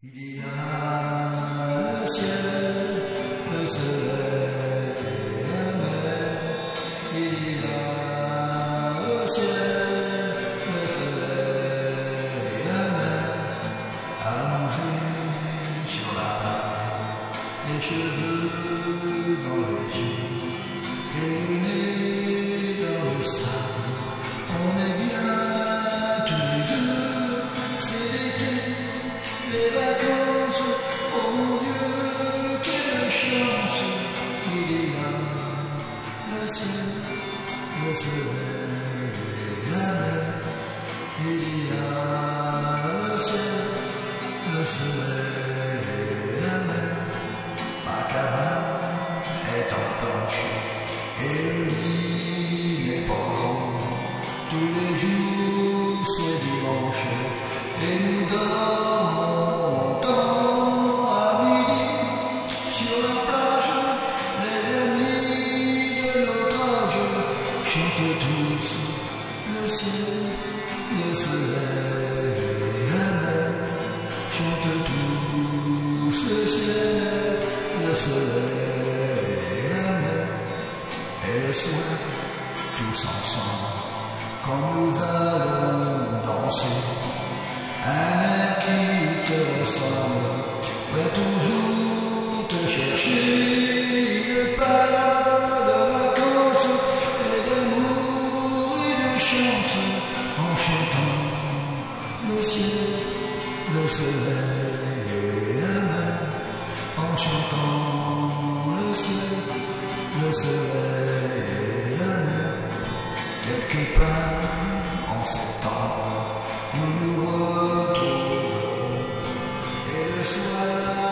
Il y a le ciel, le soleil et la mer. Il y a le ciel, le soleil et la mer. Allongés sur la table, les cheveux dans les yeux, et le nez dans le sable. On est bien tous les deux, c'est l'été. Les vacances, oh mon Dieu, quelle chance. Il y a le ciel, le soleil et la mer. Il y a le ciel, le soleil et la mer. Ma cabane est en planche et le lit n'est pas grand. Tous les jours c'est dimanche et nous dormons. Chantent tous le ciel, le soleil et la mer. Chantent tous le ciel, le soleil et la mer. Et le soir, tous ensemble, quand nous allons danser, un air qui te ressemble va toujours te chercher. Il parle de vacances et d'amour et de chance, en chantant le ciel, le soleil et la mer. En chantant le ciel, le soleil et la mer. Quelque part en septembre, nous nous retrouvons et le soir